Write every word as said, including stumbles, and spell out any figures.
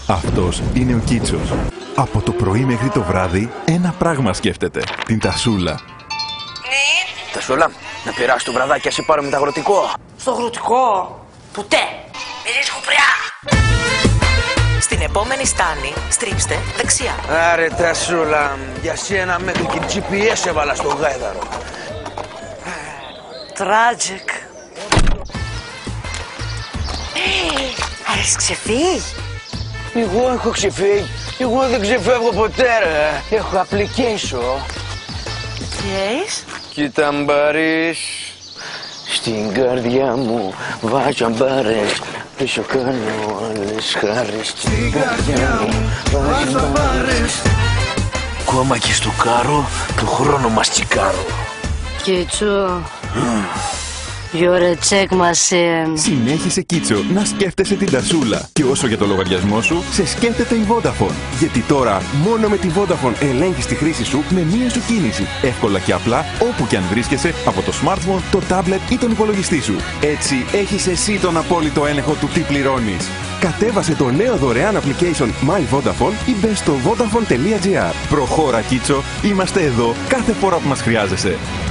Αυτός είναι ο Κίτσος. Από το πρωί μέχρι το βράδυ ένα πράγμα σκέφτεται. Την τασούλα. Ναι. Τασούλα, να πειράσει το βραδάκι, ας σε πάρω με το αγροτικό. Στο αγροτικό. Ποτέ. Μυρίζει κουπριά. Στην επόμενη στάνη, στρίψτε δεξιά. Άρε Τασούλα, για σένα μέχρι και τζι πι ες έβαλα στο γάιδαρο. Τράτζικ. Έχεις ξεφύγει? Εγώ έχω ξεφύγει. Εγώ δεν ξεφεύγω ποτέ ρε. Έχω application. Τι έχεις? Κοίτα μπαρείς. Στην καρδιά μου βάζω μπαρές. Πίσω κάνω άλλες χάρες. Στην καρδιά μου βάζω μπαρές. Ακόμα και στο κάρο του χρόνου μας τσικάρω. Κίτσο. You're a check machine. Συνέχισε, Κίτσο, να σκέφτεσαι την τασούλα. Και όσο για το λογαριασμό σου, σε σκέφτεται η Vodafone. Γιατί τώρα, μόνο με τη Vodafone ελέγχεις τη χρήση σου με μία σου κίνηση. Εύκολα και απλά, όπου και αν βρίσκεσαι, από το smartphone, το tablet ή τον υπολογιστή σου. Έτσι, έχεις εσύ τον απόλυτο έλεγχο του τι πληρώνεις. Κατέβασε το νέο δωρεάν application My Vodafone ή μπες στο vodafone τελεία gr. Προχώρα, Κίτσο, είμαστε εδώ κάθε φορά που μας χρειάζεσαι.